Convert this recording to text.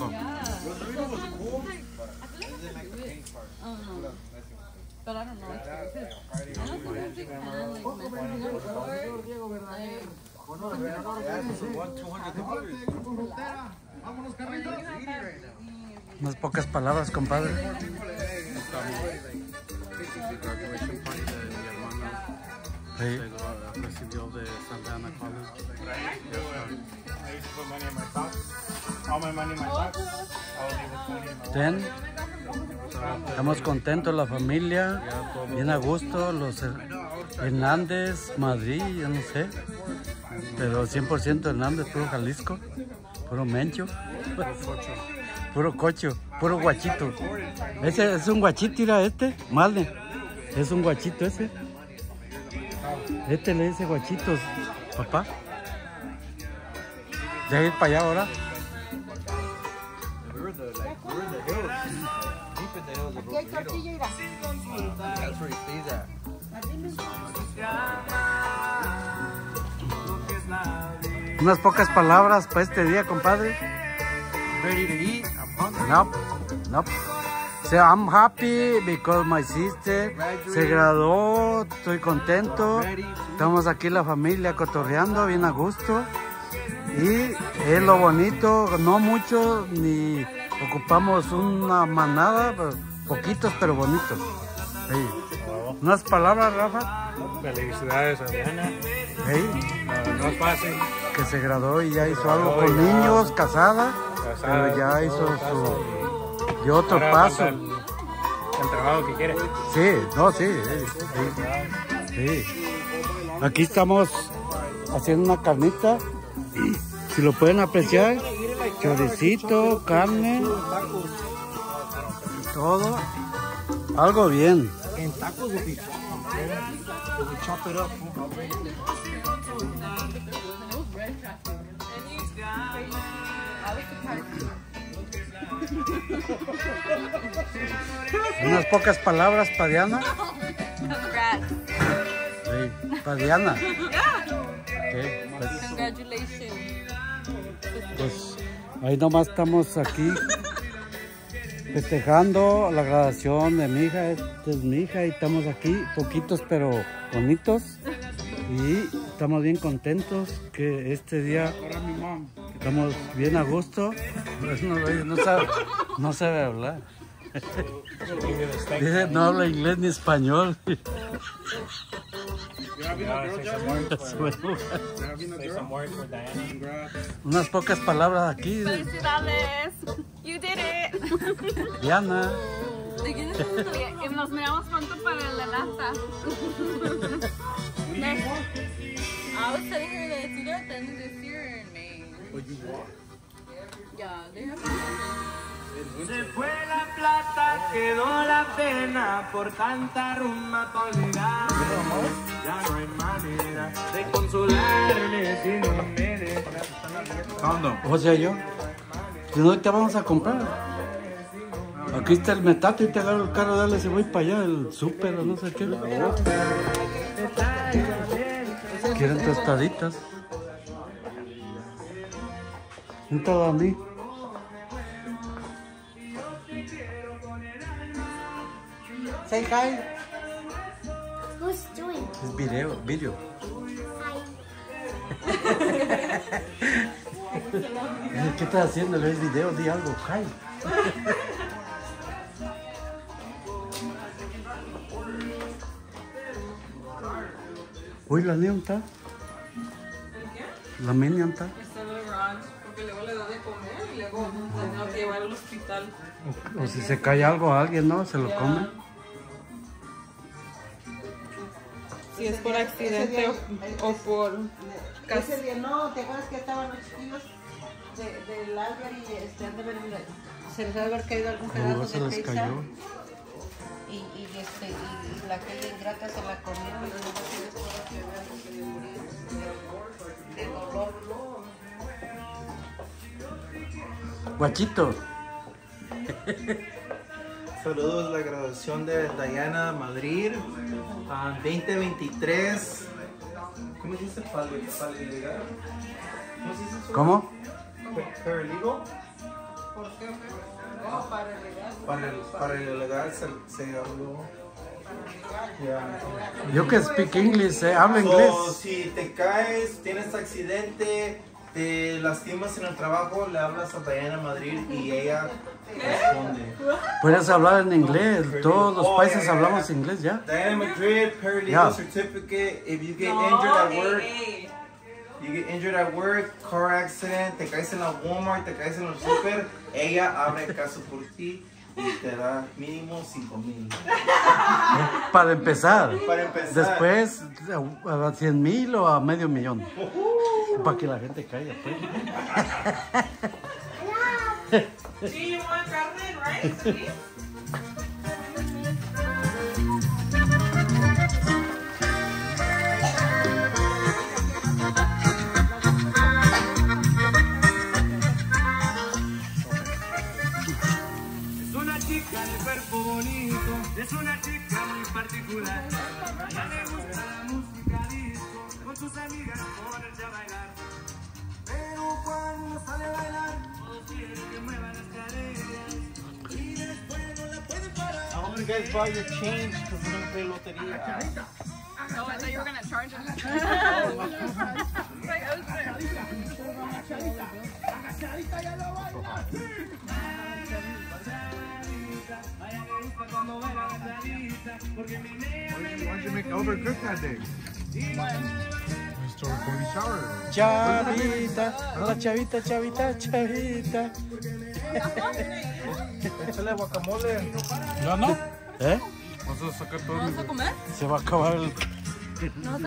rico. But I don't know. I don't think it's a big fan, like Mexican Unas pocas palabras, compadre. Graduation party de mi hermana. Sí. Recibió de Santa Ana College. I used to put money in my socks. All my money in my socks. I would leave the 20 in my Ten. Estamos contentos, la familia, bien a gusto, los Hernández, Madrid, yo no sé, pero 100% Hernández, puro Jalisco, puro mencho, puro cocho, puro guachito. Ese es un guachito, mira este, Malde, es un guachito ese. Este le dice guachitos, papá. Deja ir para allá ahora. Aquí hay tortilla, mira. That's where he stays at. Unas pocas palabras para este día, compadre. Ready to eat? I'm hungry. Nope, nope. So I'm happy because my sister se graduó, estoy contento. Estamos aquí la familia cotorreando, bien a gusto. Y es lo bonito, no mucho, ni ocupamos una manada, pero poquitos pero bonitos. Sí. Unas palabras, Rafa. Felicidades a Diana. Sí. No es fácil. Que se graduó y ya hizo algo con niños, casada, pero ya hizo su... Y otro Ahora paso. falta el trabajo que quiere. Sí, no, sí, sí. Aquí estamos haciendo una carnita. Si lo pueden apreciar, choricito, carne, todo. Algo bien. And tacos will be fun. If we chop it up. Unas pocas palabras para Diana. Sí, para Diana. Okay, Congratulations. pues ahí nomás estamos aquí festejando la graduación de mi hija. Esta es mi hija y estamos aquí, poquitos pero bonitos. Y estamos bien contentos que este día estamos bien a gusto. No sabe hablar. Dice, no habla inglés ni español. Unas pocas palabras aquí. Felicidades. You did it. Diana. Y nos miramos pronto para el de Laza. I was telling her that you got them this year in May. Yeah, they have. Se fue la plata, quedó la pena por tanta rumba tolerada. Ya no hay manera de consolarme si no me dejas. O sea, yo. Si no, te vamos a comprar. Aquí está el metate y te agarro el carro, dale, si voy para allá, el súper o no sé qué. Quieren tostaditas. Sentado a mí. Say hi. Who's doing? Es video. ¿Qué estás haciendo? ¿Es video? Di algo, hi. Uy, la niña está. La niña está. Está en el ranch, porque luego le da de comer y luego tengo que llevar al hospital. O si se cae algo a alguien, ¿no? Se lo come. Si es por accidente o por... Ese día no, ¿te acuerdas que estaban los chiquillos del Albert y se les debe haber caído algún pedazo Se de les pizza? cayó. Y la aquella ingrata se la comió y luego se les murió de dolor. Guachito. Saludos a la graduación de Diana Madrid. 2023. ¿Cómo se dice? ¿Cómo se dice eso? ¿Cómo? Paralegal. Oh, para el legal. Para el ilegal se habló. You can speak English, habla inglés. Si te caes, tienes accidente, te lastimas en el trabajo, le hablas a Diana Madrid y ella responde. Puedes hablar en inglés, todos los países hablamos inglés ya. Diana Madrid, paralegal certificate. If you get injured at work, you get injured at work, car accident, te caes en la Walmart, te caes en el super, ella abre el caso por ti y te da mínimo 5,000. Para empezar. Para empezar. Después a 100,000 o a medio millón. Para que la gente caiga. Pues. Sí, you want carne, right? Sí. Es una chica muy particular. A ella le gusta la música disco, con sus amigas ponerse a bailar. Pero cuando sale a bailar, todos quieren que mueva las caderas. Y después no la pueden parar. I hope you guys brought your change because we're gonna play lotería. Oh, I thought you were gonna charge us. Why did you make overcooked that day? Just to Cody shower. Chavita, hola chavita, chavita, chavita. Échale guacamole. No, no. ¿Eh? Vas a sacar todo ¿Vamos a comer? Se va a acabar el...